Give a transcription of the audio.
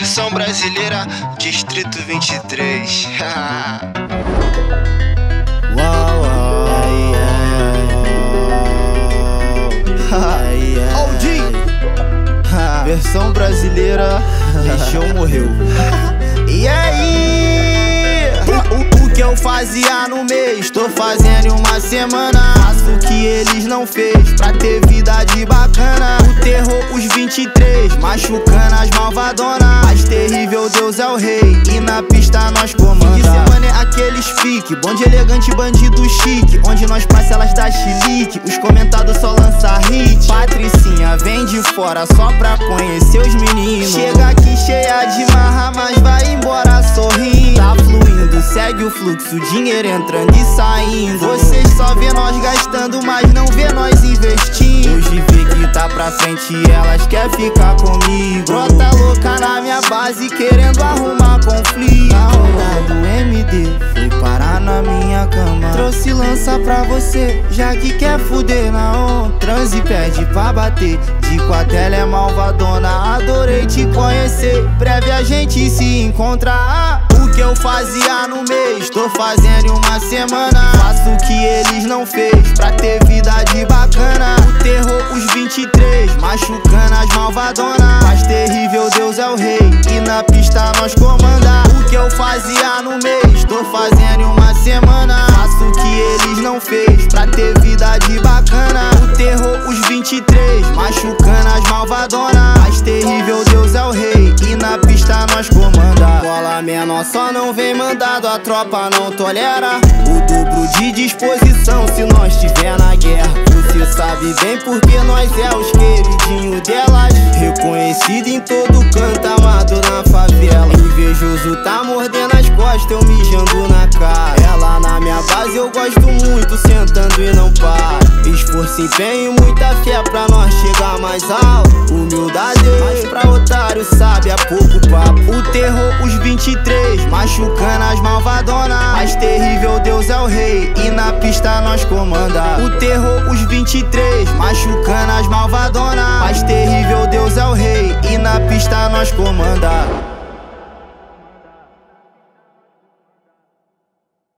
Versão brasileira, Distrito 23. Uau, OG. Versão brasileira, deixou, morreu. E aí? O que eu fazia no mês, tô fazendo em uma semana. Faço o que eles não fez, pra ter vida de bacana. O terror, os 23, machucando as malvadonas. Mais terrível, Deus é o rei, e na pista nós comanda. Fim de semana é aqueles fique, bonde elegante, bandido chique. Onde nós passa elas dá chilique, os comentados só lança hit. Patricinha vem de fora só pra conhecer os meninos. Chega aqui cheia de marra, mas vai embora sorrindo. Tá fluindo, segue o fluxo, dinheiro entrando e saindo. Vocês só vê nós gastando, mas não vê nós investindo. Hoje vê que tá pra frente e elas quer ficar comigo. Brota louca na minha base querendo arrumar conflito. A onda do MD foi parar na minha cama. Trouxe lança pra você, já que quer fuder na onda. Transe pede pra bater, de quatro ela é malvadona. Adorei te conhecer, breve a gente se encontrar. O que eu fazia no mês, tô fazendo em uma semana. Faço o que eles não fez, pra ter vida de bacana. O terror, os 23, machucando as malvadonas. Mais terrível, Deus é o rei, e na pista nós comanda. O que eu fazia no mês, tô fazendo em uma semana. Faço o que eles não fez, pra ter vida de bacana. O terror, os 23, machucando as malvadonas. Mais terrível, Deus é o rei, e na pista nós comanda. Bola menor só não vem mandado, a tropa não tolera. O dobro de disposição se nós tiver na guerra. Você sabe bem porque nós é os queridinhos delas. Reconhecido em todo canto, amado na favela. Invejoso tá mordendo as costas, eu mijando na cara. Ela na minha base eu gosto muito, sentando e não para. Esforço, empenho e muita fé pra nós chegar mais alto. Humildade, mas pra otário sabe, é pouco papo. O terror, os 23, machucando as malvadonas. Mais terrível, Deus é o rei, e na pista nós comanda. O terror, os 23, machucando as malvadonas. Mais terrível, Deus é o rei, e na pista nós comanda.